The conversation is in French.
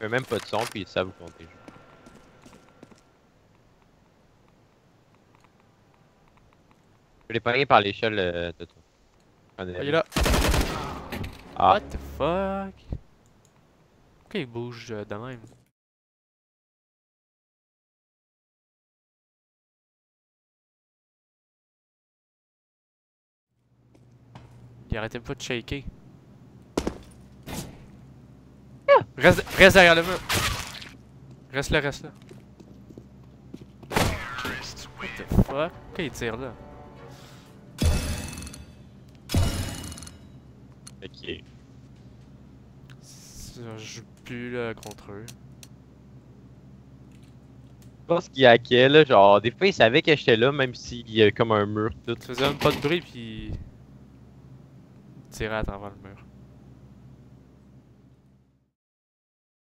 fait même pas de son, puis ça vous comptez. Je l'ai pogné par l'échelle de toi. Ah, il est là. Ah. What the fuck? Pourquoi il bouge de même? Il arrêtait pas de shaker. Reste derrière le mur. Reste là, reste là. What the fuck? Pourquoi il tire là? Ok. Je joue plus là, contre eux. Je pense qu'il hackait là, genre des fois il savait que j'étais là, même s'il y a comme un mur tout. Tu faisais même pas de bruit puis il tirait à travers le mur.